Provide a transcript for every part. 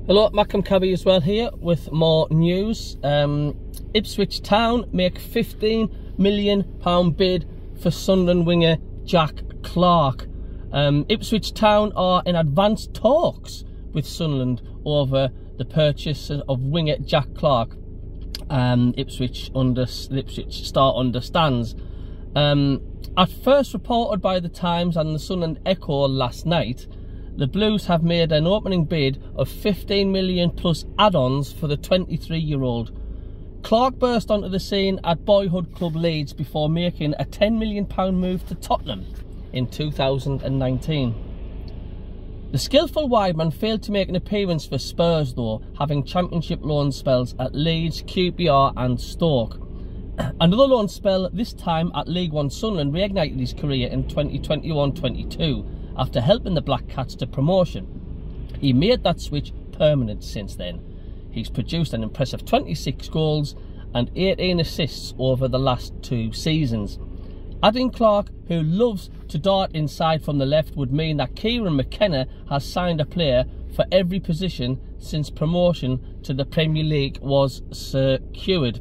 Hello, Macam Cabby as well here with more news. Ipswich Town make £15 million bid for Sunderland winger Jack Clarke. Ipswich Town are in advanced talks with Sunderland over the purchase of winger Jack Clarke. Ipswich Star understands. At first reported by the Times and the Sunderland Echo last night, the Blues have made an opening bid of £15 million plus add-ons for the 23-year-old. Clarke burst onto the scene at boyhood club Leeds before making a £10 million move to Tottenham in 2019. The skillful wideman failed to make an appearance for Spurs though, having championship loan spells at Leeds, QPR and Stoke. Another loan spell, this time at League One Sunderland, reignited his career in 2021-22 after helping the Black Cats to promotion. He made that switch permanent since then. He's produced an impressive 26 goals and 18 assists over the last 2 seasons. Adding Clarke, who loves to dart inside from the left, would mean that Kieran McKenna has signed a player for every position since promotion to the Premier League was secured.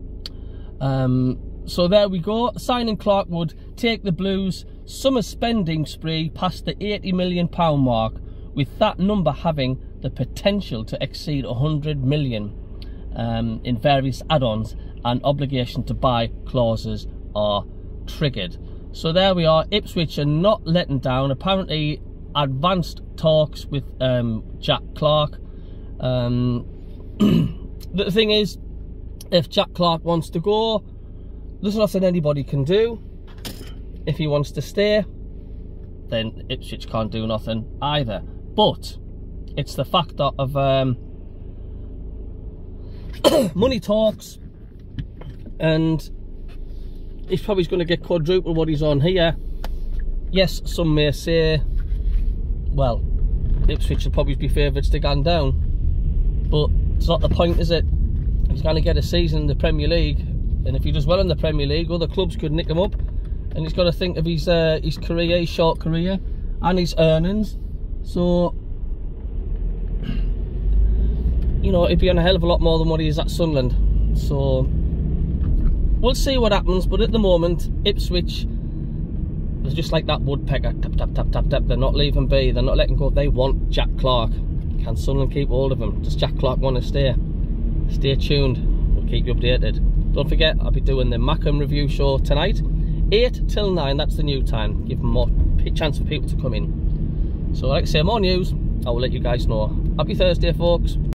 So there we go. Signing Clarke would take the Blues' summer spending spree past the £80 million mark, with that number having the potential to exceed £100 million in various add-ons, and obligation to buy clauses are triggered. So there we are. Ipswich are not letting down. Apparently advanced talks with Jack Clarke. The thing is, if Jack Clarke wants to go, there's nothing anybody can do. If he wants to stay, then Ipswich can't do nothing either. But it's the factor of money talks, and he's probably going to get quadruple what he's on here. Yes, some may say, well, Ipswich will probably be favourites to go down, but it's not the point, is it? He's going to get a season in the Premier League, and if he does well in the Premier League, other clubs could nick him up, and he's got to think of his career, his short career, and his earnings. So, you know, he'd be on a hell of a lot more than what he is at Sunderland. So we'll see what happens, but at the moment, Ipswich is just like that woodpecker, tap, tap, tap, tap, tap. They're not leaving be, they're not letting go. They want Jack Clarke. Can Sunderland keep hold of him? Does Jack Clarke want to stay? Stay tuned, we'll keep you updated. Don't forget, I'll be doing the Macam review show tonight, 8 till 9, that's the new time. Give them more chance for people to come in. So like I say, more news, I will let you guys know. Happy Thursday, folks.